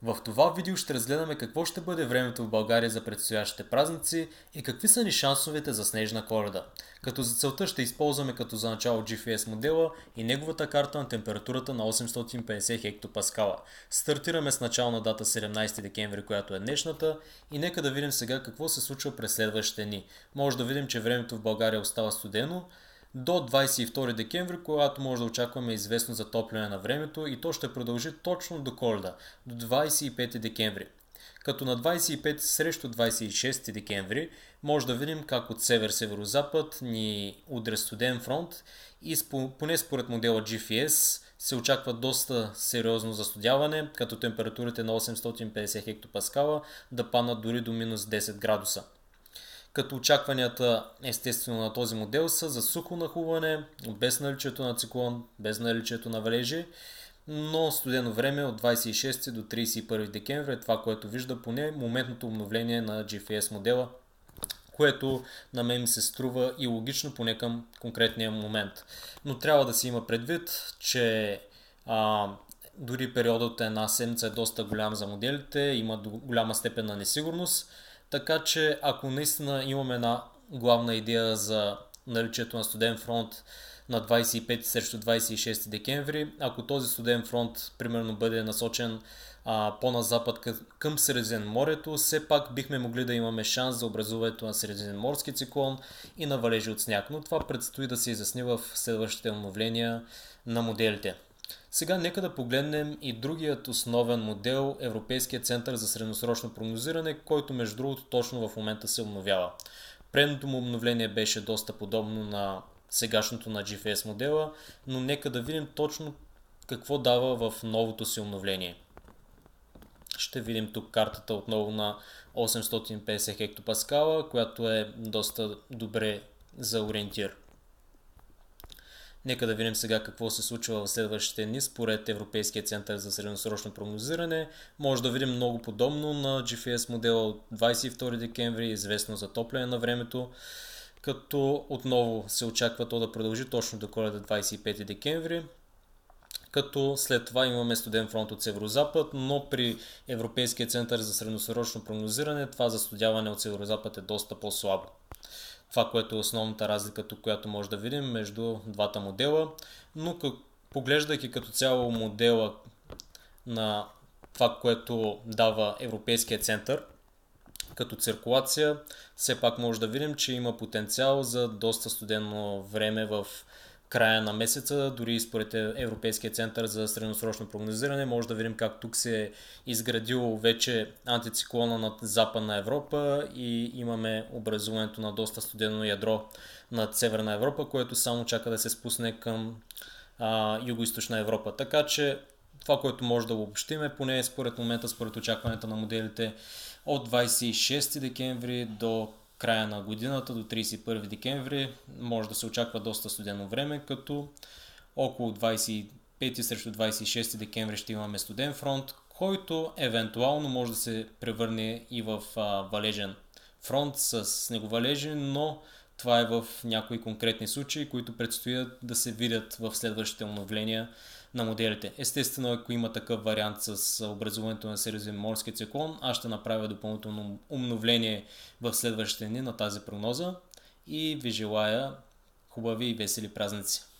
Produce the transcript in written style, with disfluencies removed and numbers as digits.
В това видео ще разгледаме какво ще бъде времето в България за предстоящите празници и какви са ни шансовете за снежна Коледа. Като за целта ще използваме като за начало GFS модела и неговата карта на температурата на 850 хектопаскала. Стартираме с начална дата 17 декември, която е днешната, и нека да видим сега какво се случва през следващите дни. Може да видим, че времето в България остава студено до 22 декември, когато може да очакваме известно затопляне на времето, и то ще продължи точно до Коледа, до 25 декември. Като на 25 срещу 26 декември може да видим как от север-северозапад ни удря студен фронт и поне според модела GFS се очаква доста сериозно застудяване, като температурите на 850 хектопаскала да паднат дори до минус 10 градуса. Като очакванията естествено на този модел са за сухо нахлуване, без наличието на циклон, без наличието на валежи, но студено време от 26 до 31 декември е това, което вижда поне моментното обновление на GFS модела, което на мен ми се струва и логично поне към конкретния момент. Но трябва да се има предвид, че дори периодът от една седмица е доста голям за моделите, има голяма степен на несигурност, така че ако наистина имаме една главна идея за наличието на студен фронт на 25 срещу 26 декември, ако този студен фронт примерно бъде насочен по-на запад към Средиземноморието, все пак бихме могли да имаме шанс за образуването на средиземноморски циклон и на валежи от сняг, но това предстои да се изясни в следващите обновления на моделите. Сега нека да погледнем и другият основен модел, Европейския център за средносрочно прогнозиране, който между другото точно в момента се обновява. Предното му обновление беше доста подобно на сегашното на GFS модела, но нека да видим точно какво дава в новото си обновление. Ще видим тук картата отново на 850 хектопаскала, която е доста добре за ориентир. Нека да видим сега какво се случва в следващите дни според Европейския център за средносрочно прогнозиране. Може да видим много подобно на GFS модела от 22 декември, известно затопляне на времето, като отново се очаква то да продължи точно до Коледа 25 декември, като след това имаме студен фронт от северозапад, но при Европейския център за средносрочно прогнозиране това застудяване от северозапад е доста по-слабо. Това, което е основната разлика тук, която може да видим между двата модела, но поглеждайки като цяло модела на това, което дава Европейския център като циркулация, все пак може да видим, че има потенциал за доста студено време в края на месеца, дори според Европейския център за средносрочно прогнозиране. Може да видим как тук се е изградил вече антициклона над Западна Европа и имаме образуването на доста студено ядро над Северна Европа, което само чака да се спусне към Юго-Источна Европа. Така че това, което може да обобщим е, поне според момента, според очакването на моделите, от 26 декември до края на годината, до 31 декември, може да се очаква доста студено време, като около 25 срещу 26 декември ще имаме студен фронт, който евентуално може да се превърне и в валежен фронт с снеговалежи, но това е в някои конкретни случаи, които предстоят да се видят в следващите обновления на моделите. Естествено, ако има такъв вариант с образуването на средиземноморски циклон, аз ще направя допълнително обновление в следващите дни на тази прогноза и ви желая хубави и весели празници!